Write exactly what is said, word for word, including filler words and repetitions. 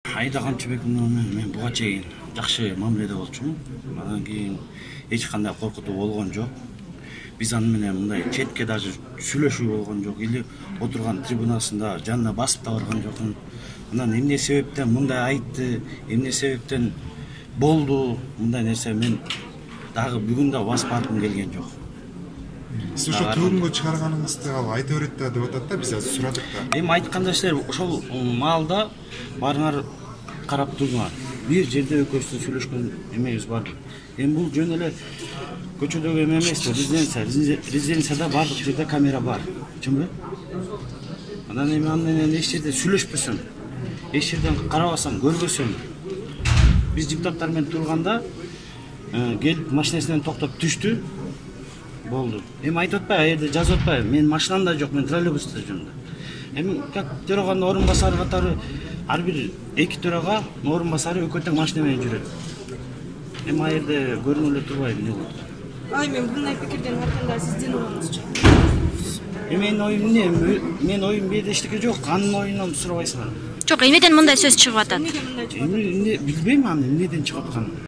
Айда Камчыбек мен буга чейин жакшы мамиледе болчумун. Андан кийин эч кандай коркутуу болгон жок. Биз аны менен мындай четке даже сүйлөшүү болгон жок. Или отурган трибунасында жанына басып да барган жокмун. Анан эмне себептен мындай айтты, эмне себептен болду мындай нерсе мен дагы бүгүн да басып баргым келген жок. Сиз ошо төрүнгө чыгарганыңызды ал айта берет да деп атат да, биз азыр сурадык да. Эми айтканда силер ошол маалда барыңар карап турдуңар. Бир жерде экөөбүздүн сүйлөшкөн эмебиз бар. Эми бул жөн эле көчөдөгү эме эмес, резиденция. Резиденцияда бардык жерде камера бар. Чынбы? Анан эми аны менен эч жерде сүйлөшпөсөм, эч жерден карабасам, көрбөсөм. Биз депутаттар менен турганда келип машинасынан токтоп түштү. Болду. Эми айтып атпайбы, а жерде жазып атпайбы? Мен машинамда жок, мен троллейбуста жүрөм. Эми как төраганын орун басары катары ар бир эки төрага орун басары экөө тең машина менен жүрөт. Эми а жерде көрүнүп эле турбайбы эмне болот? Ай мен мындай пикирден арканда сиздин оюңузчу. Эми менин оюм эмне? Менин оюм бияде эчтеке жок, анын оюнан сурабайсыңар. Жок, эмнеден мындай сөз чыгып атат? Эми эмне билбейм аны эмнеден чыгып атканын.